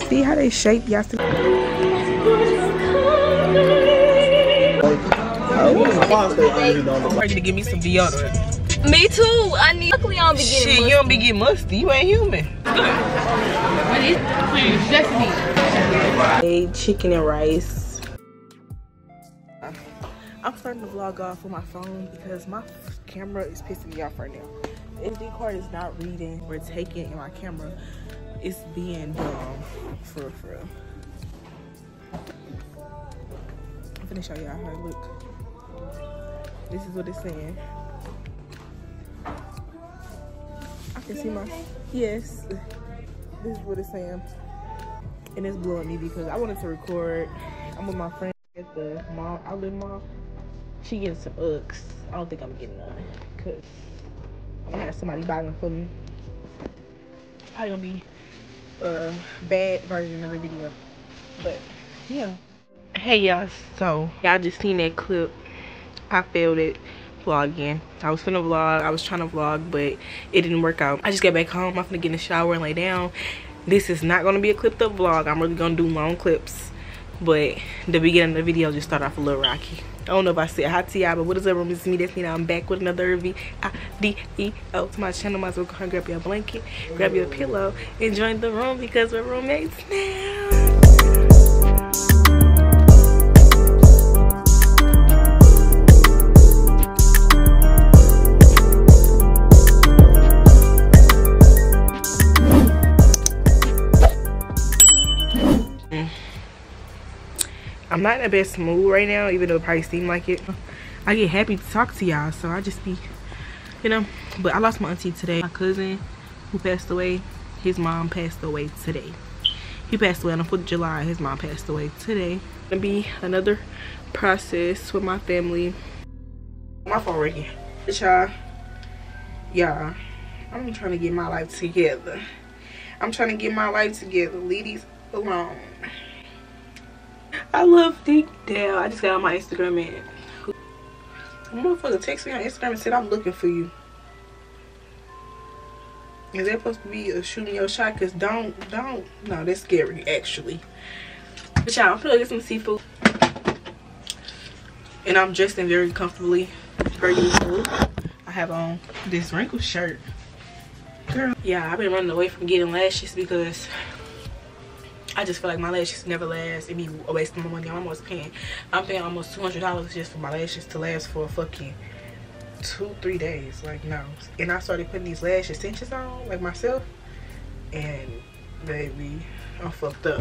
See how they shape y'all? Ready to give me some deodorant. Me too. I need. Luckily, I don't be getting shit, musty. You don't be getting musty. You ain't human. Hey, chicken and rice. I'm starting to vlog off with my phone because my camera is pissing me off right now. The SD card is not reading or taking in my camera. It's being dumb. For real. I'm finna show y'all how it look. This is what it's saying. I can see my, yes. This is what it's saying. And it's blowing me because I wanted to record. I'm with my friend at the mall, outlet mall. She getting some Uggs. I don't think I'm getting none because I'm gonna have somebody buy them for me. Probably gonna be a bad version of the video. But yeah. Hey y'all, so y'all just seen that clip. I failed it vlogging. I was finna vlog, I was trying to vlog, but it didn't work out. I just got back home. I'm finna get in the shower and lay down. This is not gonna be a clipped up vlog. I'm really gonna do long clips, but the beginning of the video just started off a little rocky. I don't know if I said hi to y'all, but what is up, it's me, Destiny. I'm back with another video to my channel. Might as well go and grab your blanket, grab your pillow, and join the room because we're roommates now. I'm not in the best mood right now, even though it probably seemed like it. I get happy to talk to y'all, so I just be, you know. But I lost my auntie today. My cousin who passed away, his mom passed away today. He passed away on the 4th of July. His mom passed away today. It's gonna be another process with my family. My phone right here. Y'all, I'm trying to get my life together. Leave these alone. I love Deep Down. I just got on my Instagram and a motherfucker text me on Instagram and said I'm looking for you. Is that supposed to be a shooting your shot? Cause don't. No, that's scary actually. But y'all, I'm gonna get some seafood. And I'm dressed in very comfortably per usual. I have on this wrinkled shirt. Girl, yeah, I've been running away from getting lashes because I just feel like my lashes never last. It be a waste of my money. I'm paying almost $200 just for my lashes to last for a fucking 2-3 days. Like, no. And I started putting these lash extensions on, like myself, and baby, I'm fucked up.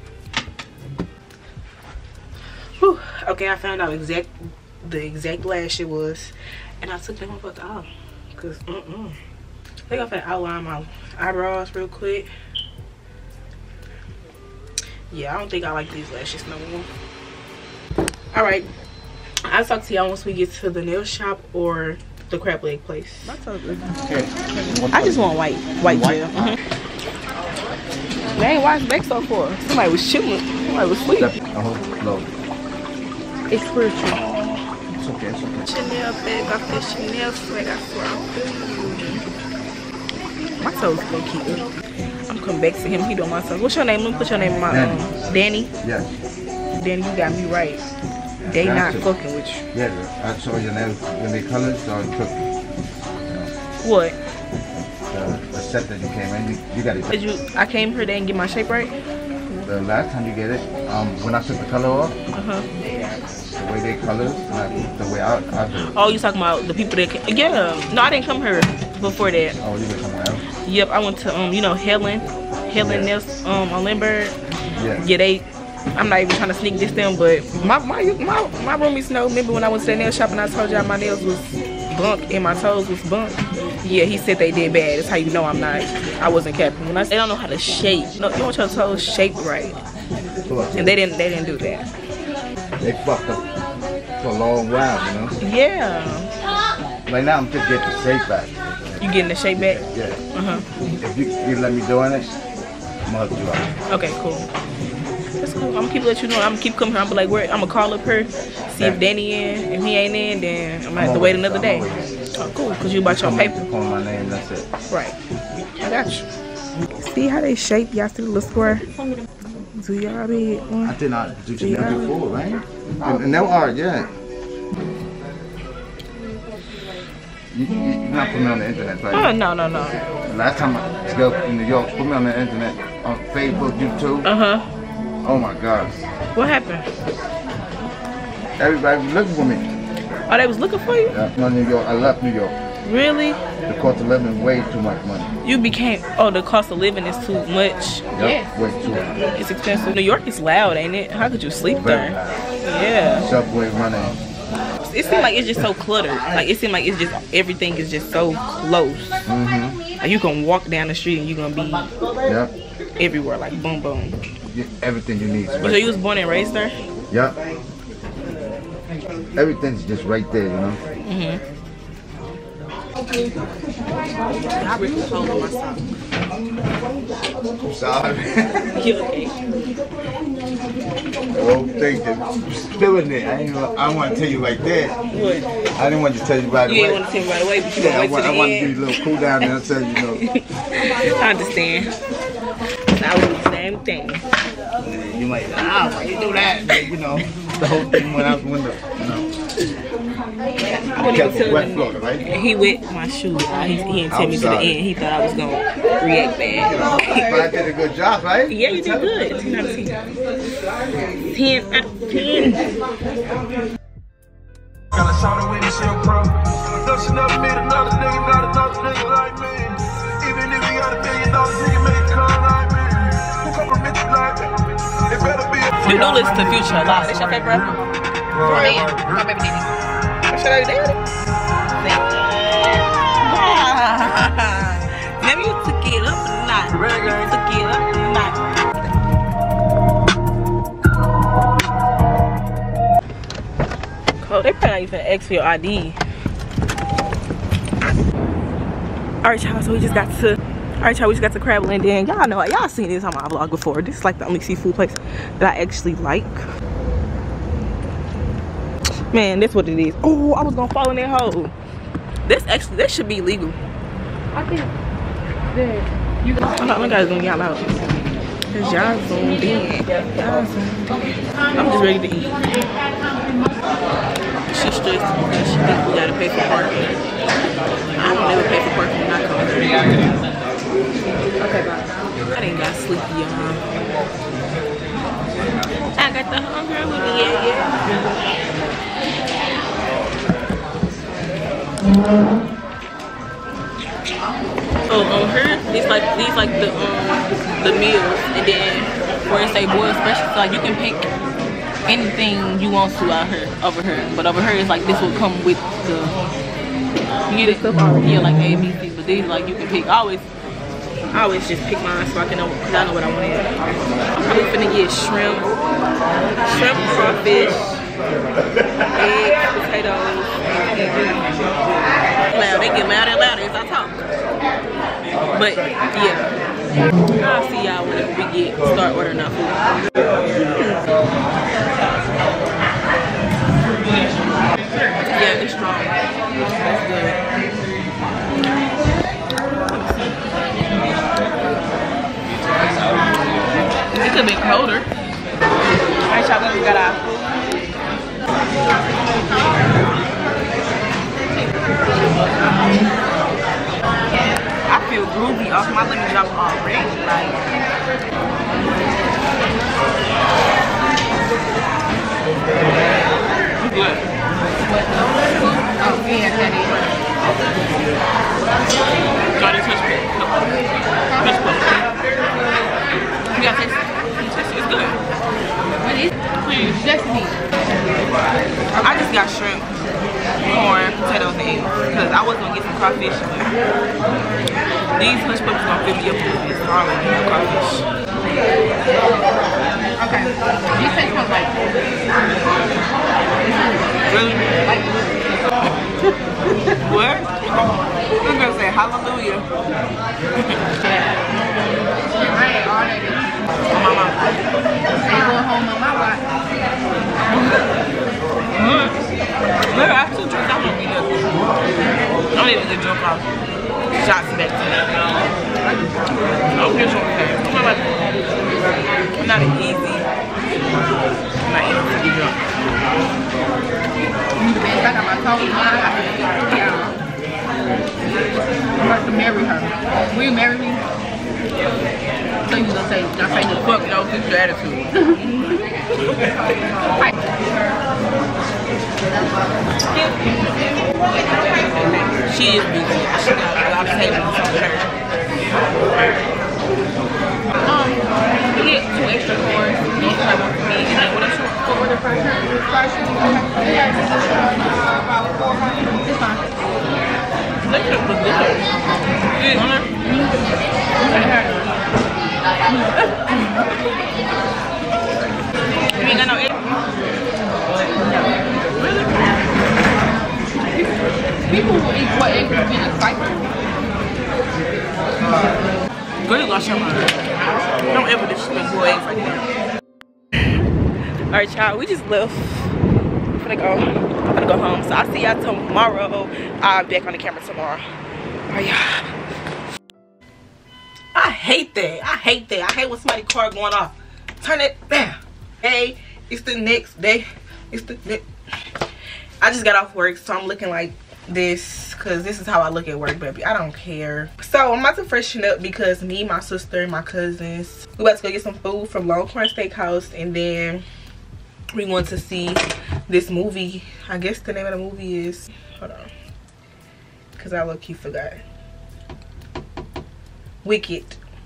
Whew. Okay, I found out the exact lash it was, and I took them motherfucker off. Cause I think I'm finna outline my eyebrows real quick. Yeah, I don't think I like these lashes no more. Alright, I'll talk to y'all once we get to the nail shop or the crab leg place. I just want white gel. They ain't washed back so far. Somebody was chilling. Somebody was asleep. It's spiritual. It's okay. Chanel bag off that Chanel swag. I swear I'm feeling you. My toes so cute. I'm coming back to him. He doing my toes. What's your name? Let me put your name in my Danny. Yes. Danny, you got me right. They not fucking with you. Yeah, I saw your nails when they colors, so I took what? The set that you came in. You got it. I came here, they didn't get my shape right. The last time you get it, when I took the color off, the way they colored, the way I did it. Oh, you talking about the people that came? Yeah. No, I didn't come here before that. Oh, you went somewhere else? Yep, I went to you know, Helen Nails on Lindbergh. Yeah. I'm not even trying to sneak this them, but my roomies know. Remember when I went to the nail shop and I told y'all my nails was bunk and my toes was bunk? Yeah, he said they did bad. That's how you know I wasn't capping. When they don't know how to shape. No, you want your toes shaped right, and they didn't do that. They fucked up for a long while, you know. Yeah. Right now I'm just getting the shape back. You getting the shape back? Yeah. If you let me doing it, I'm gonna help you out. Okay, cool. That's cool. I'm gonna keep letting you know. I'm gonna keep coming here. I'm gonna be like, I'm gonna call up her, see if Danny in. If he ain't in, then I'm gonna have to wait another day. Oh, cool. Cause you bought your paper. Call my name. That's it. Right. I got you. see how they shape? Y'all see the little square? Do y'all be? I did not do you before, right? And no art, yeah. You're not putting me on the internet, right? Oh, no. Last time I go in New York, put me on the internet, on Facebook, YouTube. Oh my gosh. What happened? Everybody was looking for me. Oh, they was looking for you? Yeah, no, New York. I left New York. Really? The cost of living is way too much money. You became, oh, the cost of living is too much. Yep, way too much. It's expensive. New York is loud, ain't it? How could you sleep there? Yeah. Subway running. It seems like it's just so cluttered. Like, it seems like it's just, everything is just so close. Like, you can walk down the street and you're going to be everywhere, like boom, boom. Get everything you need. So you was born and raised there? Yep. Everything's just right there, you know? I ripped the hole in my sock. I'm sorry. You okay? Oh, thank you. Spilling it. I don't want to tell you like that. What? I didn't want you to tell you right away. You didn't want to tell me right away, but you gonna wait till the end. I want to give you a little cool down and I'll tell you, I understand. I would do the same thing. You might say, why you do that? But, you know, the whole thing went out the window, you know. I wouldn't even tell him. Florida, right? He wet my shoes. He didn't tell me to the end. He thought I was going to react bad. But I did a good job, right? Yeah, you did good. 10 out of 10. 10 out of 10. Got a shot away to shit, bro. No, she never made another nigga, not another nigga like me. Even if you got $1 billion, you can make it come like me. Who compliment you like me? It better be a You do listen to Future a lot. That's your favorite rapper? My baby daddy. That's your baby daddy? Maybe you took it up a notch. You took it up a notch. Oh, they probably not even ask for your ID. Alright, y'all, so we just got to Crab Landing. Y'all know, y'all seen this on my vlog before. This is like the only seafood place that I actually like. Man, that's what it is. Oh, I was gonna fall in that hole. This should be legal. I think that you I'm not gonna zoom y'all out. Cause y'all zoomed in. I'm just ready to eat. She's stressed because she thinks we gotta pay for parking. I don't ever pay for parking when I come here. Okay, bye. I didn't got sleepy, y'all. I got the hunger with me, yeah. Oh, on her, these like the meals, and then where it say boiled special, so like you can pick anything you want to over here. But over here, it's like this will come with the you get it stuff already. Yeah, like A, B, C. But these like you can pick. I always just pick mine so I can know, cause I know what I want to eat. I'm probably finna get shrimp, crawfish, eggs, potatoes. Loud, they get louder and louder as I talk. But yeah, I'll see y'all when we start ordering our food. Yeah, it's strong. That's good. It could be colder. Alright, y'all, we got our food. I feel groovy off my lemon drop already. Like, good. Oh, yeah, that is. Got it, touch me. No. Touch me. You got this? It's good. What is it? Please. Just me. I just got shrimp, corn, potatoes, and eggs. Because I was going to get some crawfish. These hush puppies going to fill me up with this already, no crawfish. Okay. You say something like really? Like what? I'm going to say hallelujah. I ain't all that. On my mama. They going home on my watch. Look, I have 2 drinks. I don't need nothing. I don't even get drunk off. shots back to me. I'm just okay. I'm not easy. I'm not easy to get drunk. You the best. I got my toes on. Yeah. I'm about to marry her. Will you marry me? So you gonna say, the Fuck no, this is your attitude. She is big. She got a lot of tables on her. Get 2 extra corns. And try one for me. And then what else you want? 4 other fries? It's fine. Look at the good. You on her? You ain't got no egg? People who eat what eggs are really spicy. Go ahead, lost your mind. Don't ever disrespect boiled eggs like that. Alright, y'all, we just left. I'm gonna go home. So I'll see y'all tomorrow. I'll be back on the camera tomorrow. Alright, y'all. I hate that. I hate that. I hate when somebody's car going off. Turn it down. Hey, it's the next day. It's the next. I just got off work, so I'm looking like this because this is how I look at work, baby. I don't care. So I'm about to freshen up because me, my sister, and my cousins, we about to go get some food from Longhorn Steakhouse, and then we want to see this movie. I guess the name of the movie is, hold on, because I low-key forgot. Wicked.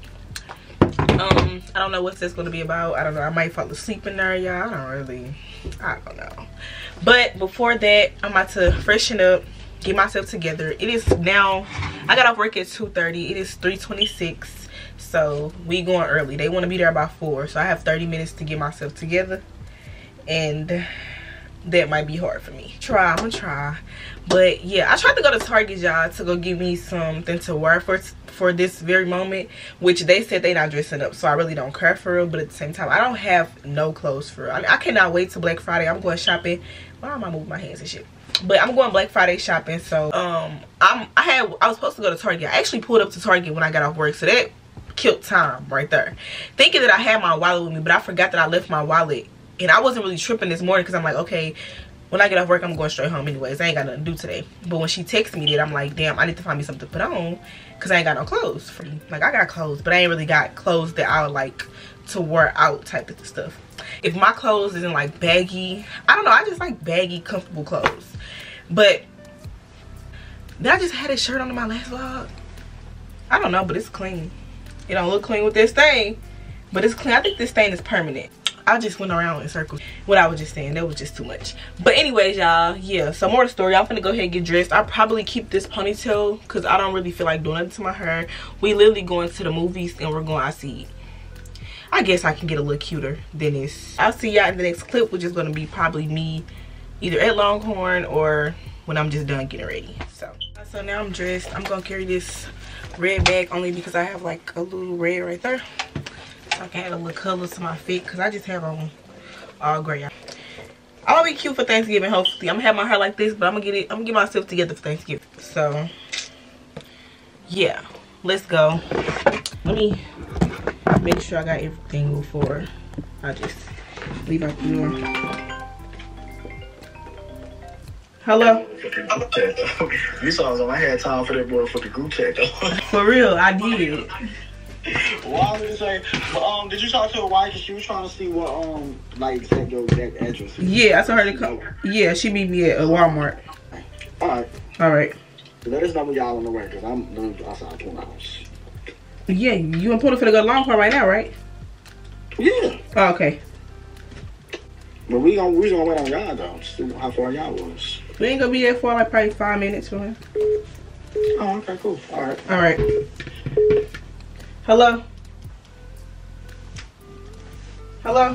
I don't know what this going to be about. I don't know. I might fall asleep in there, y'all. I don't know. But before that, I'm about to freshen up, get myself together. It is now, I got off work at 2:30. It is 3:26. So we going early. They want to be there by 4. So I have 30 minutes to get myself together. And that might be hard for me. I'm gonna try. But yeah, I tried to go to Target, y'all, to go get me something to wear for this very moment, which they said they not dressing up, so I really don't care for real. But at the same time, I don't have no clothes for real. I cannot wait till Black Friday. I'm going shopping. Why am I moving my hands and shit? But I'm going Black Friday shopping. So I was supposed to go to Target. I actually pulled up to Target when I got off work, so that killed time right there, thinking that I had my wallet with me, but I forgot that I left my wallet. And I wasn't really tripping this morning because I'm like, okay, when I get off work, I'm going straight home anyways. I ain't got nothing to do today. But when she texted me that, I'm like, damn, I need to find me something to put on because I ain't got no clothes for me. Like, I got clothes, but I ain't really got clothes that I would like to wear out type of stuff. If my clothes isn't like baggy, I don't know, I just like baggy, comfortable clothes. But did I just had this shirt on in my last vlog? I don't know, but it's clean. It don't look clean with this thing, but it's clean. I think this stain is permanent. I just went around in circles. What I was just saying, that was just too much. But anyways, y'all, yeah, so more of the story. I'm gonna go ahead and get dressed. I'll probably keep this ponytail because I don't really feel like doing nothing to my hair. We literally going to the movies and we're going to see. I guess I can get a little cuter than this. I'll see y'all in the next clip, which is gonna be probably me either at Longhorn or when I'm just done getting ready. So now I'm dressed. I'm gonna carry this red bag only because I have like a little red right there. I can add a little color to my fit because I just have on all gray. I'll be cute for Thanksgiving, hopefully. I'm gonna have my hair like this, but I'm gonna get myself together for Thanksgiving. So yeah, let's go. Let me make sure I got everything before I just leave out the door. Hello? You saw I had time for that boy for the group chat though. For real, I did. Well, I was gonna say, but did you talk to her wife? She was trying to see what like sent your exact address. Yeah, I told her to come. Yeah, she meet me at Walmart. Alright. So let us know when y'all on the way, because I'm outside 2 hours. Yeah, you and Puerto finna go to Longhorn right now, right? Yeah. Oh, okay. But we gonna wait on y'all though. See how far y'all was. We ain't gonna be there for like probably 5 minutes for him. Oh, okay, cool. Alright. Alright. Hello? Hello?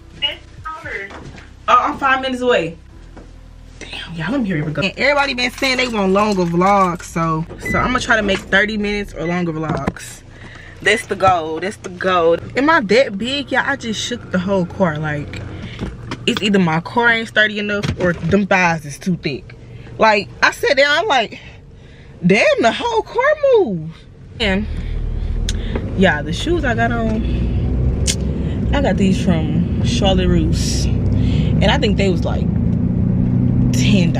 Oh, I'm 5 minutes away. Damn, y'all, let me hear it go. Everybody been saying they want longer vlogs, so I'm gonna try to make 30 minutes or longer vlogs. That's the goal. That's the goal. Am I that big? Yeah, I just shook the whole car. Like, it's either my car ain't sturdy enough or them thighs is too thick. Like, I sat down, I'm like, Damn, the whole car moved. And yeah, the shoes I got on, I got these from Charlotte Russe, and I think they was like $10.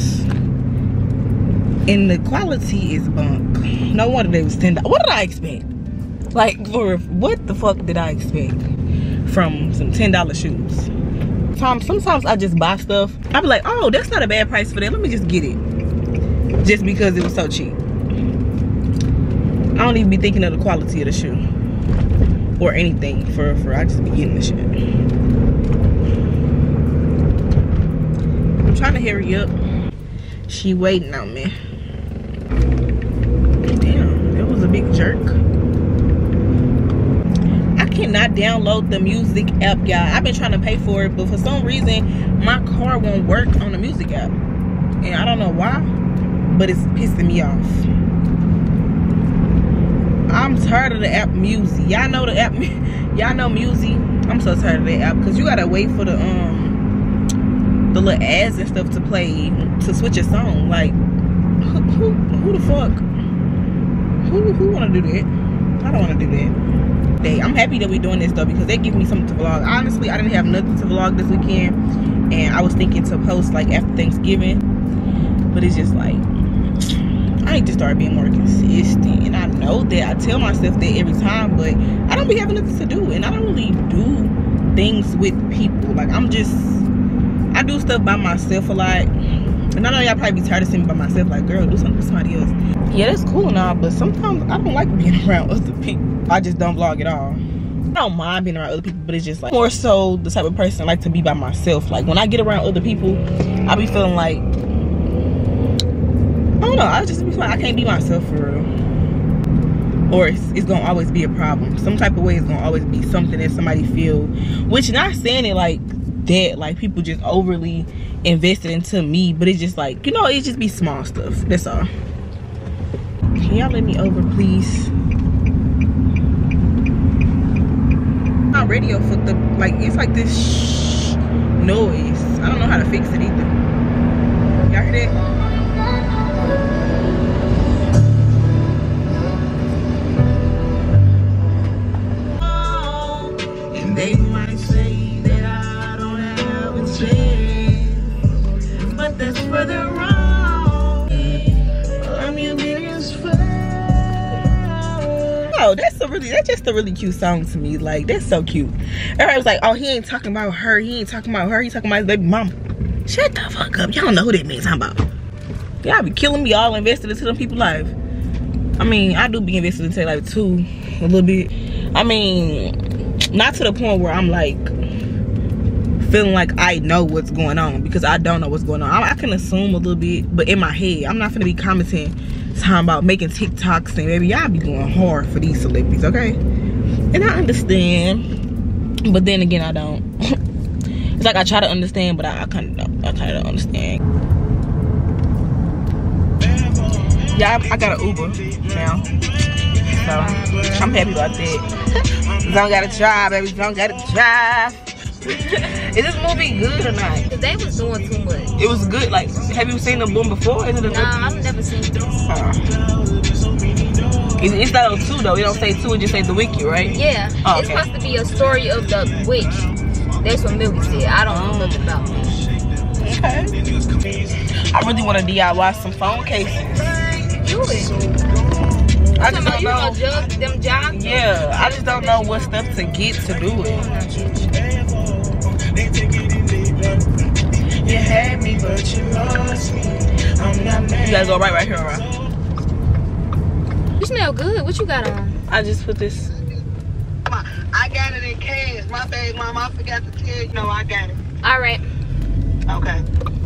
And the quality is bunk. No wonder they was $10. What did I expect? Like, for what the fuck did I expect from some $10 shoes? Sometimes I just buy stuff. I be like, oh, that's not a bad price for that. Let me just get it. Just because it was so cheap. I don't even be thinking of the quality of the shoe. Or anything for I just be getting the shit. I'm trying to hurry up. She waiting on me. Damn, that was a big jerk. I cannot download the music app, y'all. I've been trying to pay for it, but for some reason my car won't work on the music app. And I don't know why, but it's pissing me off. I'm tired of the app Music. Y'all know the app, y'all know Music. I'm so tired of that app because you gotta wait for the little ads and stuff to play to switch a song. Like, who the fuck? Who wanna do that? I don't wanna do that. I'm happy that we're doing this though, because they give me something to vlog. Honestly, I didn't have nothing to vlog this weekend, and I was thinking to post like after Thanksgiving, but it's just like I need to start being more consistent. And I know that I tell myself that every time, but I don't be having nothing to do, and I don't really do things with people. Like, I do stuff by myself a lot, and I know y'all probably be tired of seeing me by myself. Like, girl, do something with somebody else. Yeah, that's cool now, but sometimes I don't like being around other people. I just don't vlog at all. I don't mind being around other people, but it's just like more so the type of person I like to be by myself. Like, when I get around other people, I be feeling like, I don't know, I just be feeling like I can't be myself for real. Or it's gonna always be a problem. Some type of way it's gonna always be something that somebody feel, which not saying it like that, like people just overly invested into me, but it's just like, you know, it just be small stuff. That's all. Can y'all let me over, please? My radio fucked up. Like, it's like this noise. I don't know how to fix it either. Y'all hear that? And they might say that I don't have a chance, but that's further wrong. I'm your biggest fan. Oh, that's just a really cute song to me. Like, that's so cute. Everybody was like, oh, he ain't talking about her, he ain't talking about her, he talking about his baby mama. Shut the fuck up. Y'all don't know who that man's talking about. Y'all be killing me all invested into them people's life. I mean, I do be invested into their life too, a little bit. I mean, not to the point where I'm like feeling like I know what's going on, because I don't know what's going on. I can assume a little bit, but in my head, I'm not gonna be commenting talking about making TikToks and baby, y'all be going hard for these celebrities, okay? And I understand, but then again, I don't. It's like I try to understand, but I kind of don't. I kind of don't understand. Yeah, I got an Uber now, so I'm happy about that. Don't gotta drive, baby. Don't gotta drive. Is this movie good or not? They was doing too much. It was good. Like, have you seen the boom before? Is it a good? I've never seen this. It's not on 2 though. It don't say 2. It just say The Wicked, right? Yeah. Oh, it's okay. supposed to be a story of the witch. That's what Millie said. I don't know nothing about it. Okay. I really want to DIY some phone cases. Do it. I just don't you know. Judge them jobs? Yeah, I just don't know what stuff to get to do it. You had me, but you lost me. I'm not mad. You gotta go right here, alright? You smell good. What you got on? I just put this. I got it in cash. My bad, mama. I forgot to tell you. No, I got it. All right. Okay.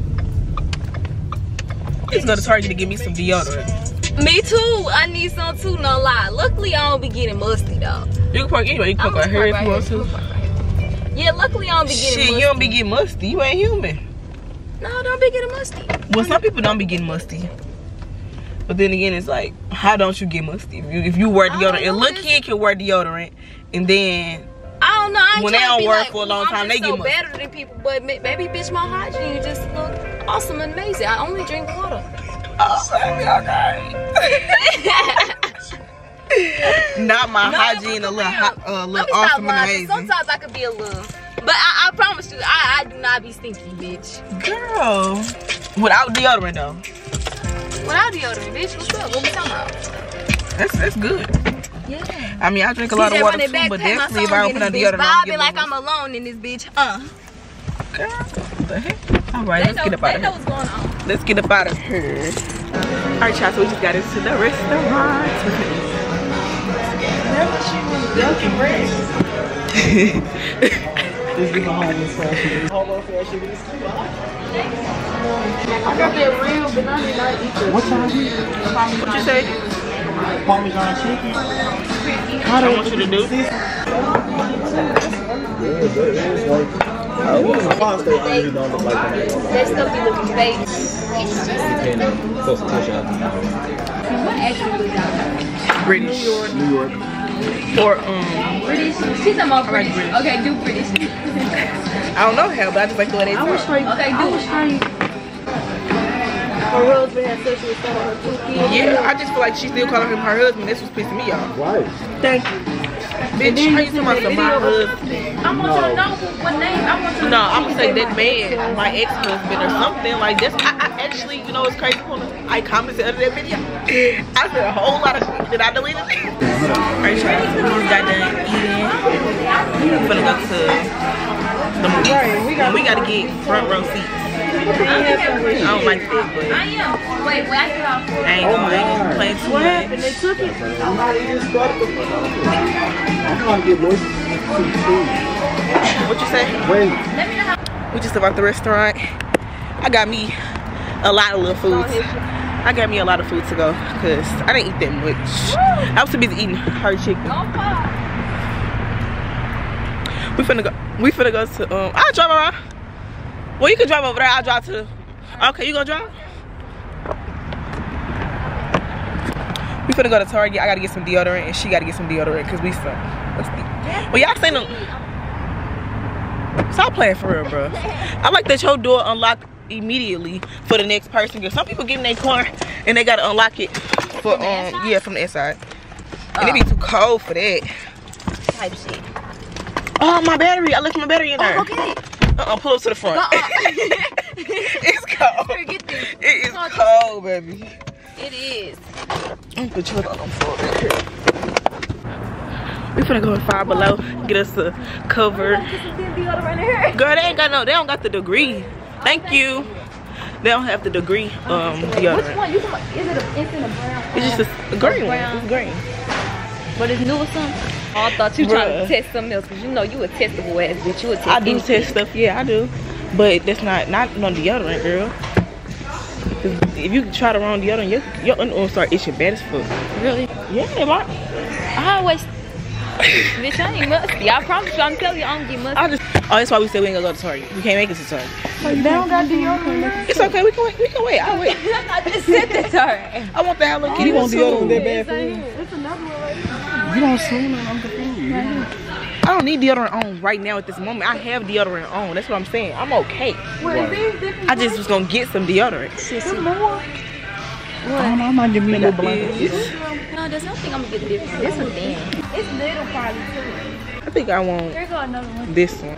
Let's go to Target to get me some deodorant. Me too. I need some too, no lie. Luckily, I don't be getting musty, though. You can park anyway. You can park right here if you want to. Yeah, luckily, I don't be getting musty. Shit, you don't be getting musty. You ain't human. No, don't be getting musty. Well, some people don't be getting musty. But then again, it's like, how don't you get musty? If you wear deodorant, a little kid can wear deodorant, and then I don't know. I ain't when they trying to don't be wear like, it for a long time, they get so musty. better than people, but maybe bitch, my hygiene just look awesome and amazing. I only drink water. Oh, baby, okay. Not my hygiene, a little awesome and amazing. Sometimes I could be a little, but I promise you, I do not be stinky, bitch. Girl, without deodorant though. Without deodorant, bitch. What's up? What we talking about? That's good. Yeah. I mean, I drink a lot of water too, but definitely if I open a deodorant, I'll be like I'm alone in this bitch. Girl, what the heck? All right, let's get up out of here. What's going on. Let's get up out of here. All right, y'all. So we just got into the restaurant. This is my homeless fashion. Homeless fashion is I got that real banana and I eat that. what time is it? What you say? Parmesan chicken. What I want you to do? Yeah, that is like. Pasta, I really don't look like that. That stuff be looking fake. Close to touch out. What actually looks out? British. New York. Or British? She's talking about British. Okay, do British. I don't know how, but I just like the way they talk. Okay, do it. Her husband had sex with some of her 2 kids. Yeah, I just feel like she still calling him her husband. This was pissing me off. Right. Thank you. Bitch, how you talking about my husband? I want you to know what name. I want you to No, I'm gonna say that man, my ex-husband or something like this. I actually, you know what's crazy? I commented under that video. I said a whole lot of shit that I deleted. Alright, Charlie, we just got done eating. We're gonna go to the movie. We gotta get front row seats. I don't like that, but I am. Wait, I get off. I ain't gonna play too What happened? much. They took it? I'm not even started the I'm trying to get more food. What you say? Wait. We just about the restaurant. I got me a lot of little foods. I got me a lot of food to go because I didn't eat that much. I was too busy eating her chicken. We finna go to I'll drive around. Well, you can drive over there. I'll drive to. Okay, you gonna drive? We finna go to Target. I gotta get some deodorant, and she gotta get some deodorant because we some. Well, y'all seen them. Stop playing for real, bro. I like that your door unlocked immediately for the next person. Cause some people get in their car and they gotta unlock it for yeah, from the inside. And it be too cold for that. Type shit. Oh, my battery! I left my battery in there. Oh, okay. Pull up to the front. It's cold. Forget this. It is cold, baby. It is. I'm gonna put you on the floor. We finna go in Five Below, get us a cover. Girl, they don't got the degree. Thank you. They don't have the degree deodorant. Which one? Is it an instant or brown? It's just a green one. Brown. It's green. But it's new or something? Oh, I thought you trying to test something else, because you know you a testable ass bitch. You a test I do anything. test stuff, yeah, I do. But that's not no deodorant, girl. If you try the wrong deodorant, your underarm start itching bad as fuck. Really? Yeah, my. I always. Bitch, I ain't musty. I promise you, I'm telling you, I don't get musty. Oh, that's why we said we ain't gonna go to Target. We can't make it to Target. They don't got deodorant. It's okay, we can wait. I'll wait. I just said that, alright. I want the Hello Kitty. You want deodorant that bad for you? It's another one right You don't assume that I'm confused. I don't need deodorant on right now at this moment. I have deodorant on. That's what I'm saying. I'm okay. I just was gonna get some deodorant. I'm not giving you no blanket. No, there's nothing I'm gonna get different. This is thin. It's little probably too. I think I want Here go another one. this one.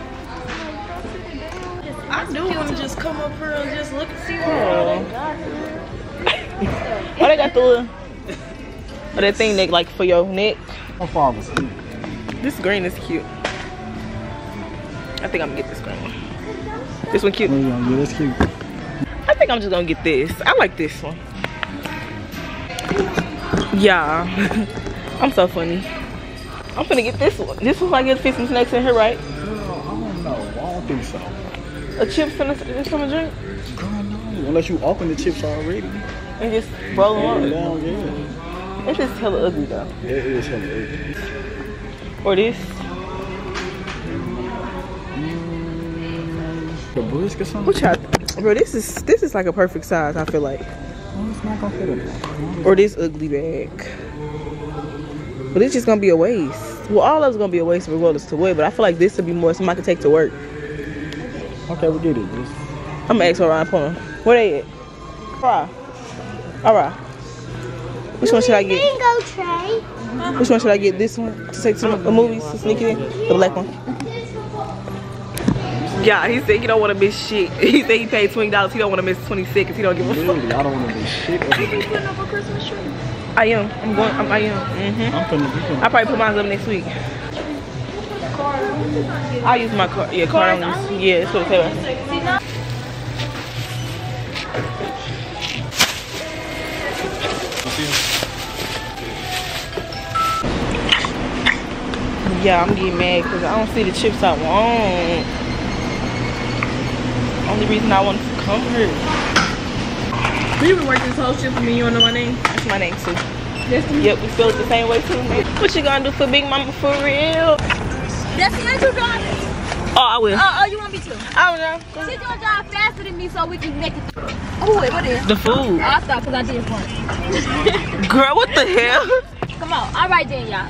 I do want to just come up here and just look and see what Oh, they got the little, that thing that like for your neck. My father's asleep. This green is cute. I think I'm gonna get this green one. This one cute. Yeah, that's cute. I think I'm just gonna get this. I like this one. Yeah. I'm so funny. I'm gonna get this one. This one I get fit some snacks in here, right? I don't know. I don't think so. A chips and some drink? Girl, no. Unless you open the chips already. And just roll them on. Down, yeah. It's just hella ugly though. Yeah, it is hella ugly. Or this. The brisk or something? What y'all? Bro, this is like a perfect size. I feel like. Oh, it's not gonna fit in there. Or this ugly bag. But it's just gonna be a waste. Well, all of it's gonna be a waste regardless to what. But I feel like this would be more something I could take to work. Okay, we get it. I'm gonna ask her around the corner. Where they at? Fry. Alright. Which one should I get? Bingo tray. Which one should I get? This one to take to the movies to sneak it in? The black one. Yeah, he said he don't want to miss shit. He said he paid $20. He don't want to miss 20 seconds. He don't give a fuck. Really, I don't want to miss shit. Are you putting up a Christmas tree? I am. I am. I'll probably put mine up next week. I'll use my card. Yeah, card only. Yeah, that's what it says. Yeah, I'm getting mad because I don't see the chips I want. Only reason I want to come here. You been working this whole shit for me. You don't know my name? That's my name too. Yep, we spell it the same way too, man. What you gonna do for Big Mama for real? That's the way to drive. Oh, I will. Oh, you want me to? I don't know. She's gonna drive faster than me so we can make it. Oh, wait, what is? The food. Oh, I thought because I did one. Girl, what the hell? Come on. All right then, y'all.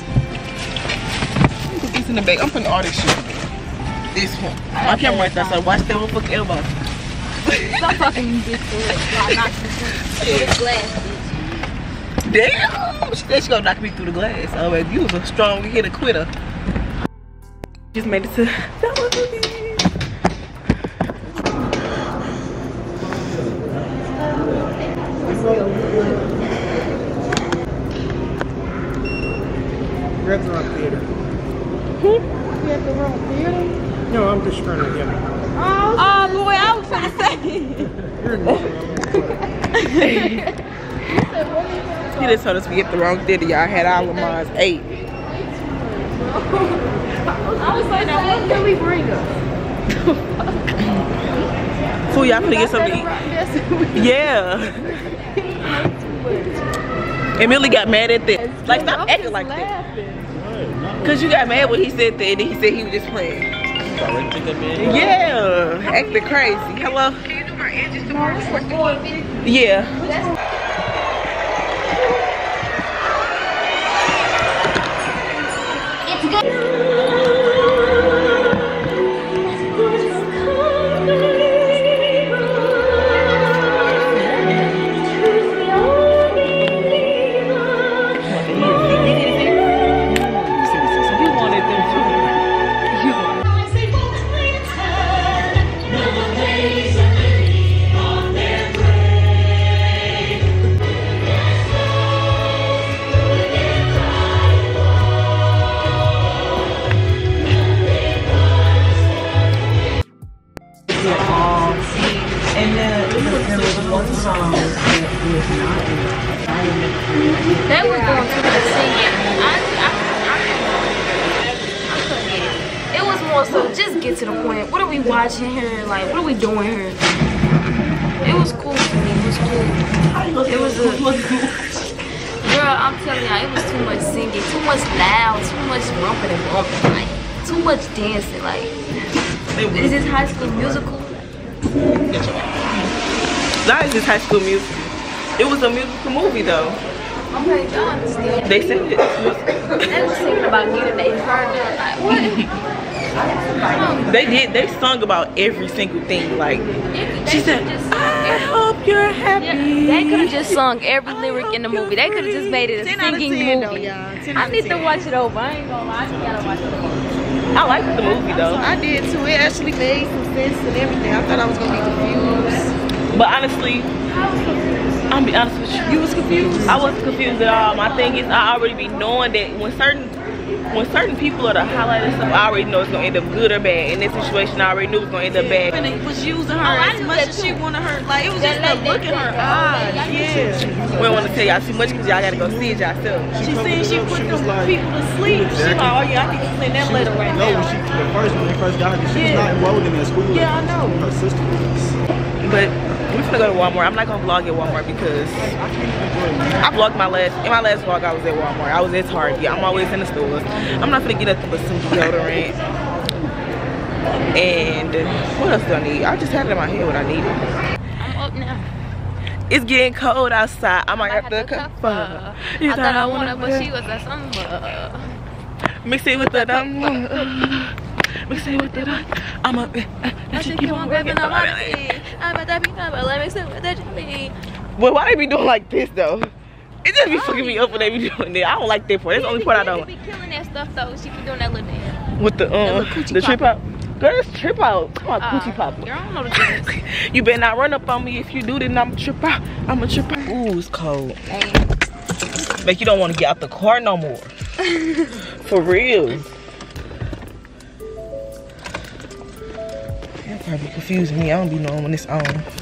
Put this in the bag. I'm putting all this shit. This one. My camera right there, so watch that one fucking elbow. Stop fucking this food. Y'all knock me through the glass. Damn! She said she gonna knock me through the glass. Oh, man, you was a strong hitter quitter. Just made it to that one movie. Restaurant theater. You at the wrong theater? No, I'm just trying to get it. Oh, boy, I was trying to say. He just told us we get the wrong theater. Y'all had our Lamar's 8. I was like, now what can we bring us? Fool, y'all finna get something to eat. Yeah. And Millie got mad at that. Like, stop acting like that. Cause you got mad when he said that and then he said he was just playing. Yeah, acting crazy. Hello? Can you do my edges tomorrow? Yeah. It's good. They were going to the singing. I couldn't get it. It was more so just get to the point. What are we watching here? Like, what are we doing here? It was cool for me. It was cool. It was a girl. I'm telling y'all, it was too much singing, too much loud, too much rumping and bumping, like too much dancing. Like, is this High School Musical? That is just High School Musical. It was a musical movie though. Okay, y'all understand. They said it. They was singing about getting their heart done. Like, what? They did. They sung about every single thing. Like, she said, I hope you're happy. Yeah, they could have just sung every lyric in the movie. They could have just made it a singing movie. I need to watch it over. I ain't gonna lie. I just gotta watch it over. I liked the movie though. I did too. It actually made some sense and everything. I thought I was gonna be confused. But honestly, I'm be honest with you. You was confused? I wasn't confused at all. My thing is, I already be knowing that when certain people are the highlight and stuff, I already know it's gonna end up good or bad. In this situation, I already knew it was gonna end up bad. And it was using her as much as she wanted her. Like, it was just the look in her eyes. Yeah. We don't want to tell y'all too much because y'all gotta go see it yourself. She said she put them people to sleep. She like, oh yeah, I need to send that letter right now. No, when they first got her, she was not enrolled in that school. Yeah, I know. Her sister was. But we're gonna go to Walmart. I'm not gonna vlog at Walmart because I vlogged in my last vlog. I was at Walmart. I was at Target. I'm always in the stores. I'm not gonna get nothing but some deodorant. And what else do I need? I just had it in my head what I needed. I'm up now. It's getting cold outside. I might have to come. I thought I wanted, but she was at some. Mix it with the mix it with the I should keep on grabbing on my feet. I'm at that peanut butter. Let me sit with the jelly. But why they be doing like this though? It just be fucking me up when they be doing that. I don't like that part. That's the only part I don't like. She be killing that stuff though. She be doing that little dance. With the trip out. Girl, it's trip out. Come on, coochie pop. Girl, I don't know the difference. You better not run up on me. If you do, then I'm trip out. I'm a trip out. Ooh, it's cold. Like you don't want to get out the car no more. For real. That probably confusing me. I don't be knowing when it's on.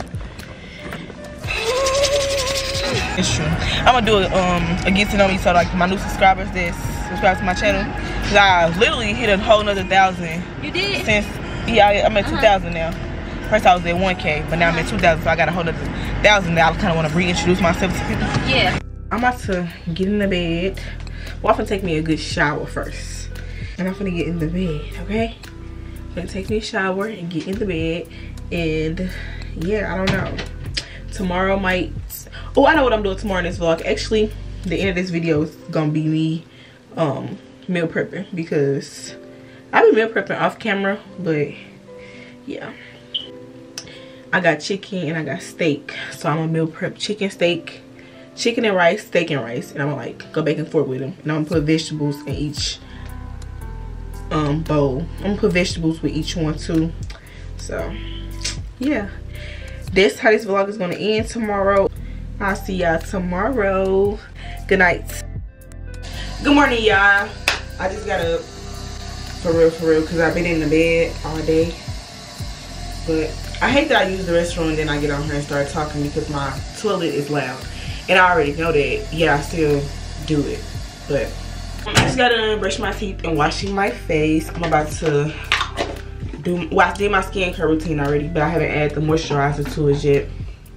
It's true. I'm gonna do a get to know me, so like my new subscribers that subscribe to my channel. Cause I literally hit a whole nother 1,000. You did? Since I'm at 2,000 now. First I was at 1K, but now I'm at 2,000, so I got a whole nother 1,000 that I kind of want to reintroduce myself to people. Yeah. I'm about to get in the bed. Well, I'm gonna take me a good shower first, and I'm gonna get in the bed. Okay. I'm gonna take me a shower and get in the bed, and yeah, I don't know. Tomorrow might. Oh, I know what I'm doing tomorrow in this vlog. Actually, the end of this video is gonna be me meal prepping, because I've been meal prepping off camera, but yeah. I got chicken and I got steak, so I'm gonna meal prep chicken, steak, chicken and rice, steak and rice, and I'm gonna like go back and forth with them. And I'm gonna put vegetables in each bowl. I'm gonna put vegetables with each one too. So yeah, that's how this vlog is gonna end tomorrow. I'll see y'all tomorrow. Good night. Good morning, y'all. I just got up for real, because I've been in the bed all day. But I hate that I use the restroom and then I get on here and start talking because my toilet is loud. And I already know that. Yeah, I still do it. But I just got to brush my teeth and washing my face. I'm about to do, well, I did my skincare routine already, but I haven't added the moisturizer to it yet.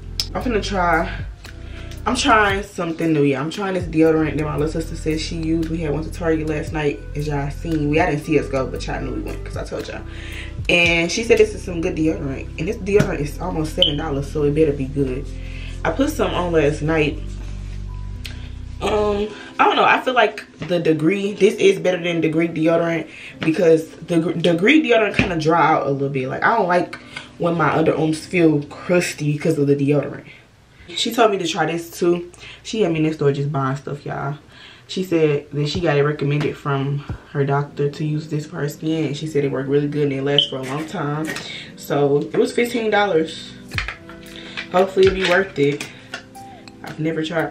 I'm trying something new. Yeah, I'm trying this deodorant that my little sister said she used. We had one to Target last night, as y'all seen. I didn't see us go, but y'all knew we went because I told y'all. And she said this is some good deodorant, and this deodorant is almost $7, so it better be good. I put some on last night. I don't know, I feel like the Degree, this is better than Degree deodorant, because the Degree deodorant kind of dry out a little bit. Like, I don't like when my underarms feel crusty because of the deodorant. She told me to try this too. She had me in the store just buying stuff, y'all. She said that she got it recommended from her doctor to use this for her skin, and she said it worked really good and it lasts for a long time. So it was $15. Hopefully it'll be worth it. I've never tried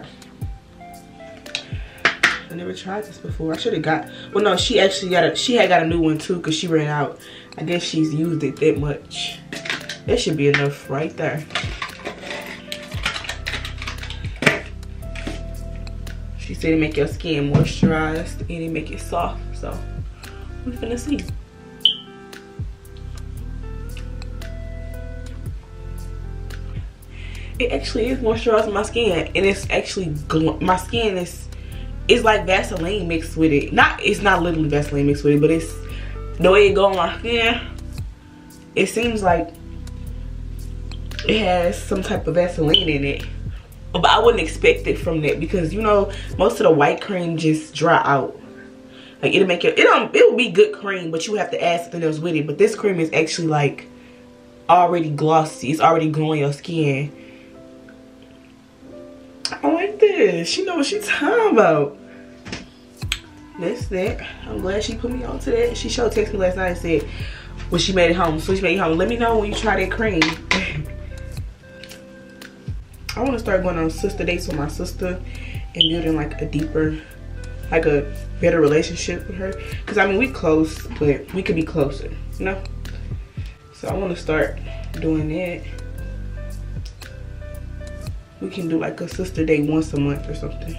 this before. I should have got, well no, she actually had got a new one too, because she ran out. I guess she's used it that much. That should be enough right there. She said it make your skin moisturized and it make it soft. So we're gonna see. It actually is moisturizing my skin, and it's actually my skin is like Vaseline mixed with it. It's not literally Vaseline mixed with it, but it's the way it go on my skin. It seems like it has some type of Vaseline in it. But I wouldn't expect it from that, because you know most of the white cream just dry out. Like it'll make it will be good cream, but you have to add something else with it. But this cream is actually like already glossy. It's already glowing your skin. I like this. She know what she's talking about. That's that. I'm glad she put me on to that. She showed text me last night and said when she made it home. So she made it home. Let me know when you try that cream. I want to start going on sister dates with my sister and building like a deeper, like a better relationship with her. Because I mean, we close, but we could be closer, you know? So I want to start doing that. We can do like a sister date once a month or something.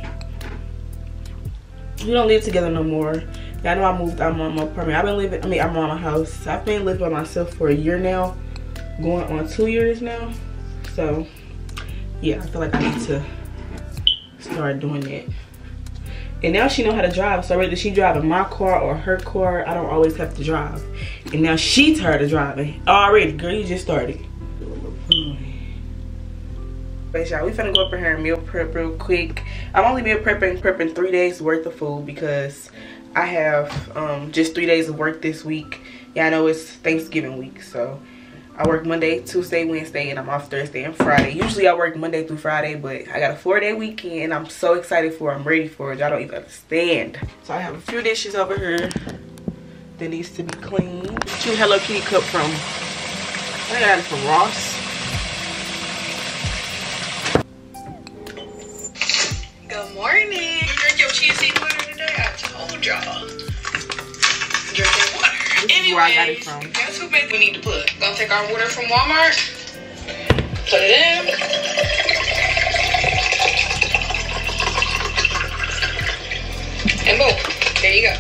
We don't live together no more. Y'all know I moved out of my apartment. I'm out of my house. I've been living by myself for a year now, going on 2 years now. So yeah, I feel like I need to start doing that. And now she know how to drive, so whether she driving my car or her car, I don't always have to drive. And now she tired of driving already. Girl, you just started. But y'all, we finna go up in here and meal prep real quick. I'm only meal prepping 3 days worth of food, because I have just 3 days of work this week. Yeah, I know it's Thanksgiving week, so I work Monday, Tuesday, Wednesday, and I'm off Thursday and Friday. Usually I work Monday through Friday, but I got a 4-day weekend. I'm so excited for it. I'm ready for it. Y'all don't even understand. So I have a few dishes over here that needs to be cleaned. Cute Hello Kitty cup from, I got it from Ross. Good morning. You drink your cheesy water today? I told y'all. Drinking water. This is where I got it from. Guess who made we need to put? Gonna take our water from Walmart. Put it in. And boom. There you go.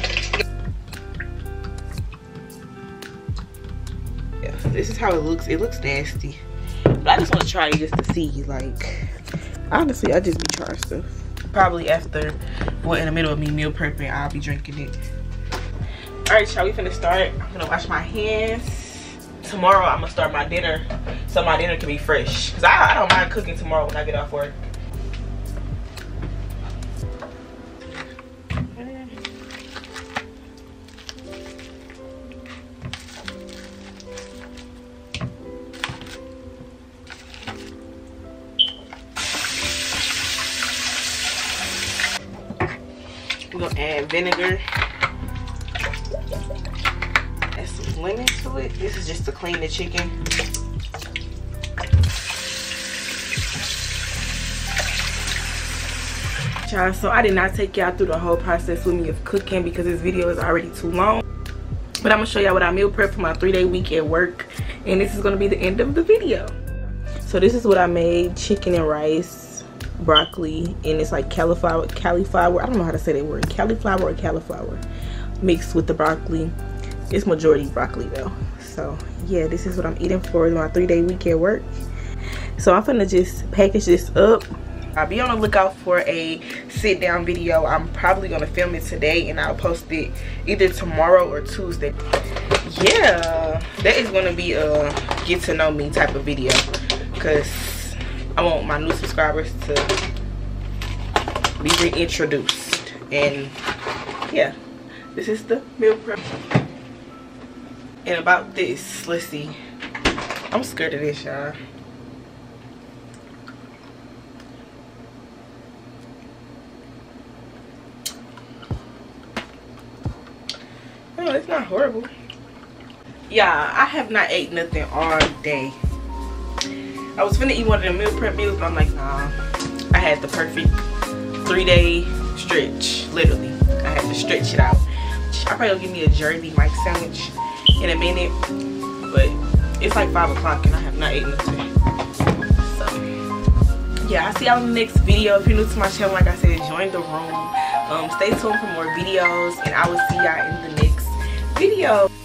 Yeah, so this is how it looks. It looks nasty. But I just want to try it just to see. Like, honestly, I just be trying stuff. Probably after, well, in the middle of me meal prepping, I'll be drinking it. Alright, y'all, we finna start. I'm gonna wash my hands. Tomorrow, I'm gonna start my dinner so my dinner can be fresh. Because I don't mind cooking tomorrow when I get off work. We're gonna add vinegar. Add some lemon to it. This is just to clean the chicken. Y'all, so I did not take y'all through the whole process with me of cooking because this video is already too long. But I'm gonna show y'all what I meal prep for my 3-day week at work. And this is gonna be the end of the video. So this is what I made: chicken and rice, broccoli, and it's like cauliflower, I don't know how to say that word, cauliflower mixed with the broccoli. It's majority broccoli though. So yeah, this is what I'm eating for my 3-day week at work. So I'm gonna just package this up. I'll be on the lookout for a sit down video. I'm probably gonna film it today and I'll post it either tomorrow or Tuesday. Yeah, that is gonna be a get to know me type of video, because I want my new subscribers to be reintroduced. And yeah, this is the meal prep. And about this, let's see, I'm scared of this, y'all. Oh, it's not horrible. Yeah, I have not ate nothing all day. I was finna eat one of the meal prep meals, but I'm like, nah. I had the perfect 3-day stretch, literally. I had to stretch it out. I probably gonna give me a Jersey Mike sandwich in a minute, but it's like 5 o'clock and I have not eaten nothing. So yeah, I'll see y'all in the next video. If you're new to my channel, like I said, join the room. Stay tuned for more videos, and I will see y'all in the next video.